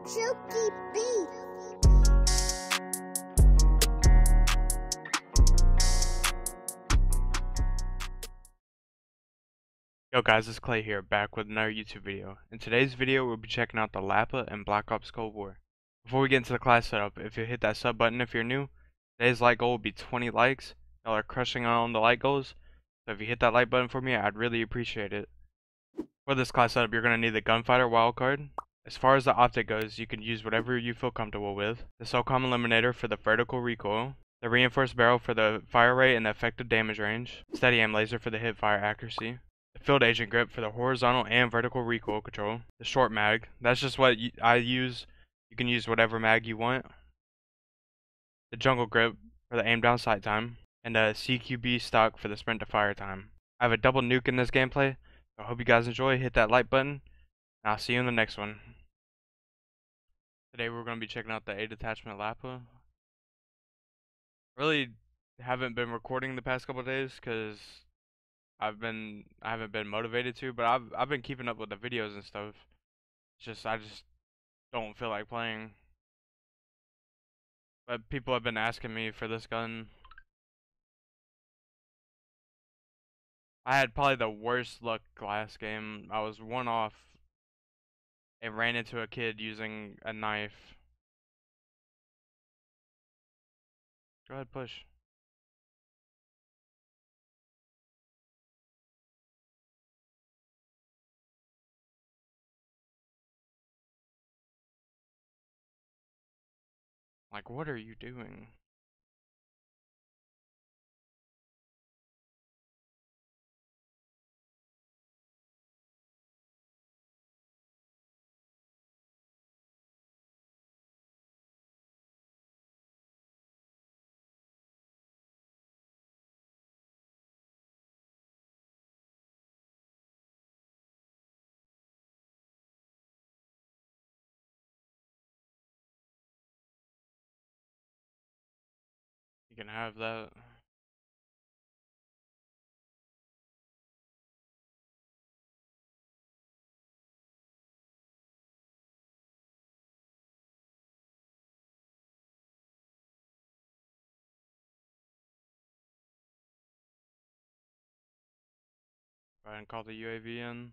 Chooky beat. Yo guys, it's Clay here, back with another YouTube video. In today's video, we'll be checking out the Lappa and Black Ops Cold War. Before we get into the class setup, if you hit that sub button if you're new, today's like goal will be 20 likes. Y'all are crushing on the like goals, so if you hit that like button for me, I'd really appreciate it. For this class setup, you're going to need the Gunfighter wildcard. As far as the optic goes, you can use whatever you feel comfortable with. The SOCOM Eliminator for the vertical recoil. The Reinforced Barrel for the fire rate and the effective damage range. Steady Aim Laser for the hip fire accuracy. The Field Agent Grip for the horizontal and vertical recoil control. The Short Mag, that's just what I use. You can use whatever mag you want. The Jungle Grip for the aim down sight time. And the CQB stock for the sprint to fire time. I have a double nuke in this gameplay, so I hope you guys enjoy. Hit that like button, and I'll see you in the next one. Today we're going to be checking out the 8 attachment Lappa. Really haven't been recording the past couple days because I haven't been motivated to, but I've been keeping up with the videos and stuff. It's just I just don't feel like playing. But people have been asking me for this gun. I had probably the worst luck last game. I was one off and ran into a kid using a knife. Go ahead, push. Like, what are you doing? You can have that. Go ahead and call the UAV in.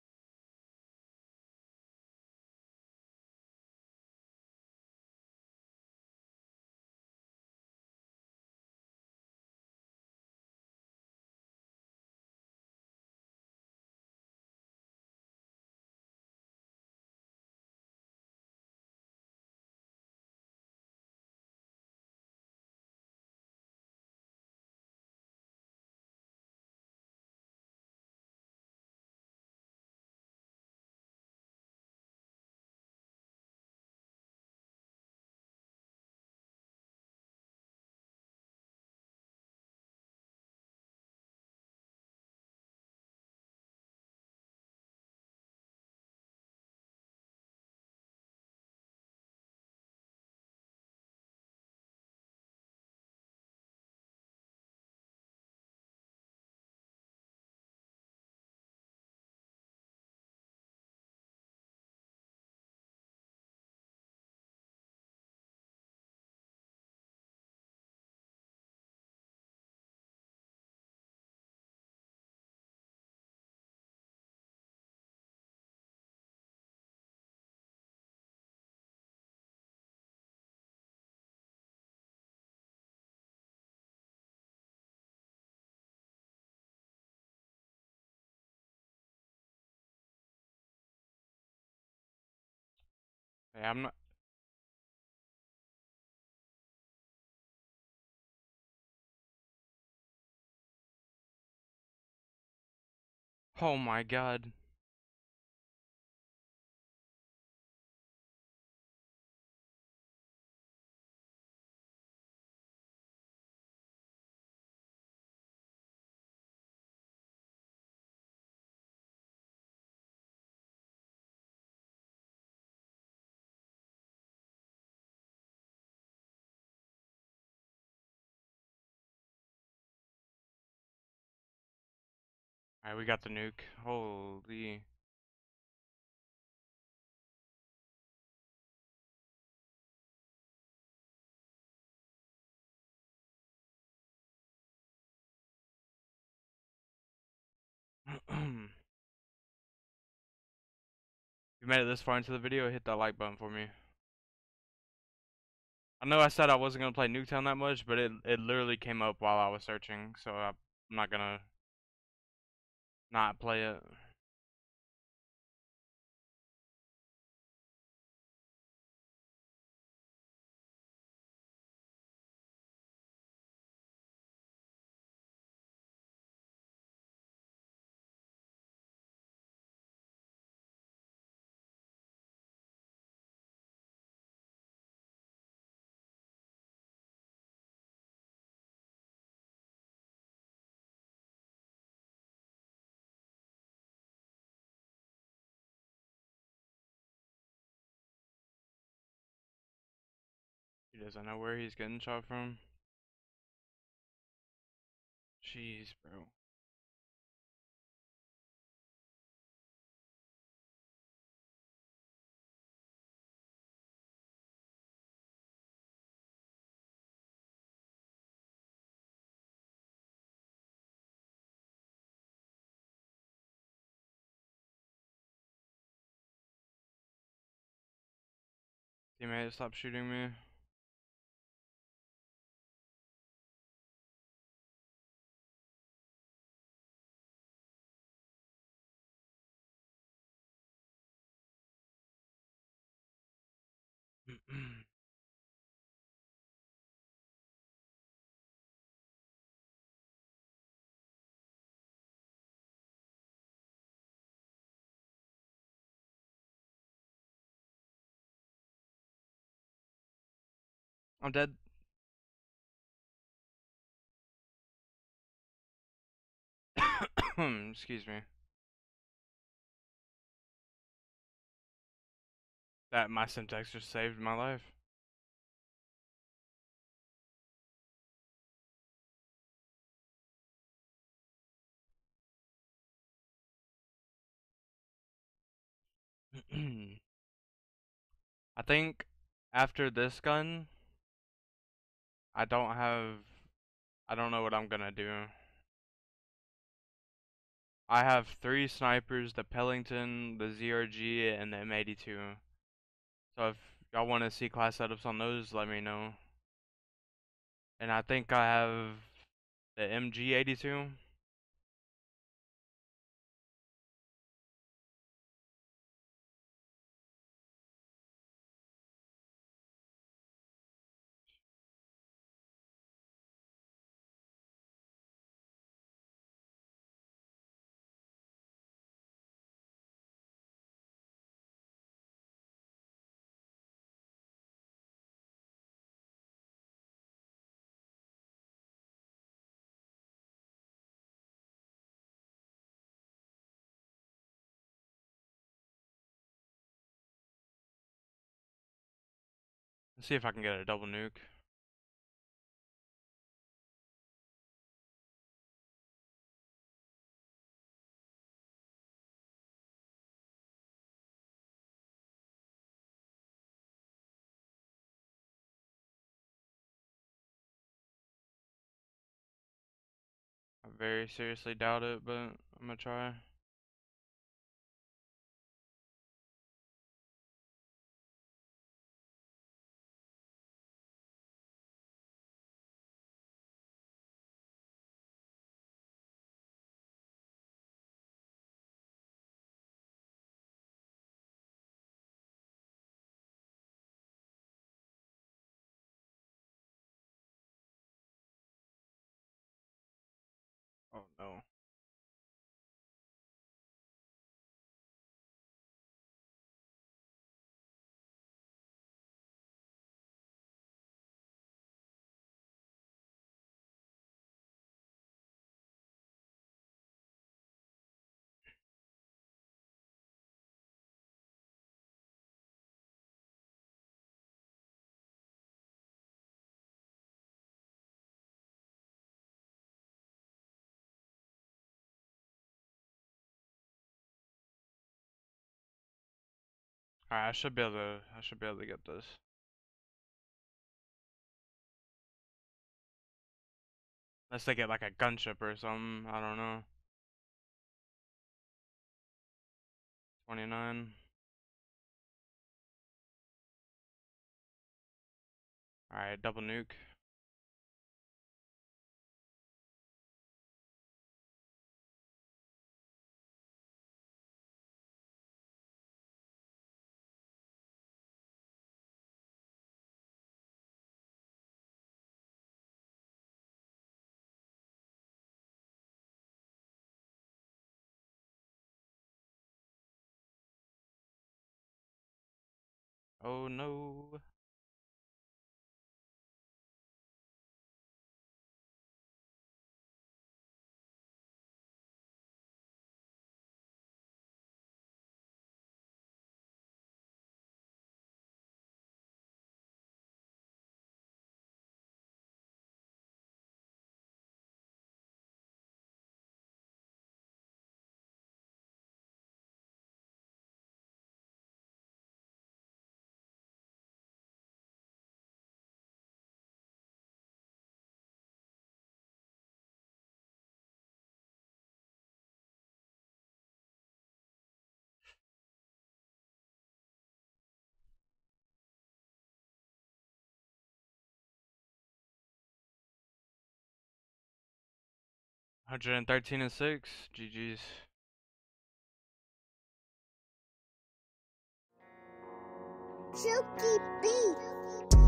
Hey, I'm not. Oh my god. Alright, we got the nuke. Holy. you made it this far into the video, hit that like button for me. I know I said I wasn't gonna play Nuketown that much, but it literally came up while I was searching, so I'm not gonna not play it. He doesn't know where he's getting shot from. Jeez, bro. Teammate, stop shooting me. I'm dead. Excuse me. That my syntax just saved my life. I think after this gun, I don't have. I don't know what I'm gonna do. I have 3 snipers, the Pellington, the ZRG, and the M82. So if y'all want to see class setups on those, let me know. And I think I have the MG82. Let's see if I can get a double nuke. I very seriously doubt it, but I'm gonna try. Oh no. Alright, I should be able to get this. Unless they get like a gunship or something, I don't know. 29. Alright, double nuke. Oh no. $113.6. GG's. Silky Beat.